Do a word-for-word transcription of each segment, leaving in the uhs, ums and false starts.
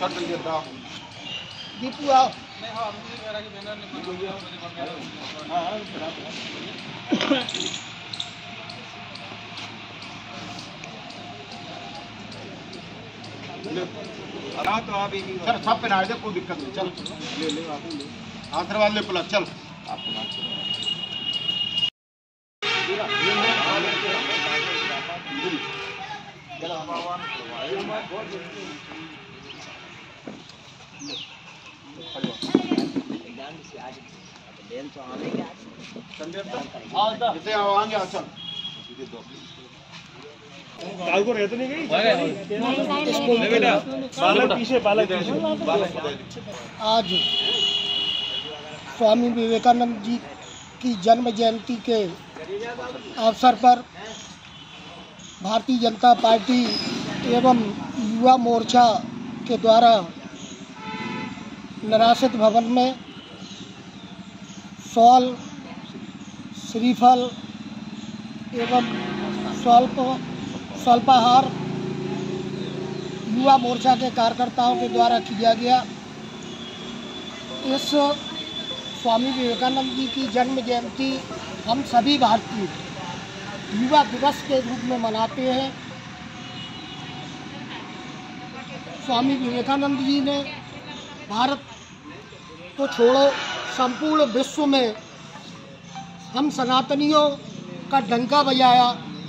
दीपू आओ। तो आप एक सर सब पे दे, कोई दिक्कत नहीं। चल ले ले आप ले आशीर्वाद ले प्लस चल काल को रहते नहीं गई बेटा बालक पीछे बालक पीछे। आज स्वामी विवेकानंद जी की जन्म जयंती के अवसर पर भारतीय जनता पार्टी एवं युवा मोर्चा के द्वारा निराश्रित भवन में शॉल, श्रीफल एवं स्वल्प स्वल्पाहार युवा मोर्चा के कार्यकर्ताओं के द्वारा किया गया। इस स्वामी विवेकानंद जी की जन्म जयंती हम सभी भारतीय युवा दिवस के रूप में मनाते हैं। स्वामी विवेकानंद जी ने भारत को छोड़ो संपूर्ण विश्व में हम सनातनियों का डंका बजाया।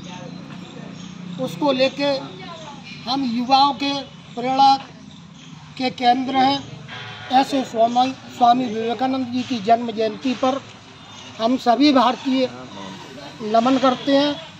उसको लेके हम युवाओं के प्रेरणा के केंद्र हैं। ऐसे स्वामी स्वामी विवेकानंद जी की जन्म जयंती पर हम सभी भारतीय नमन करते हैं।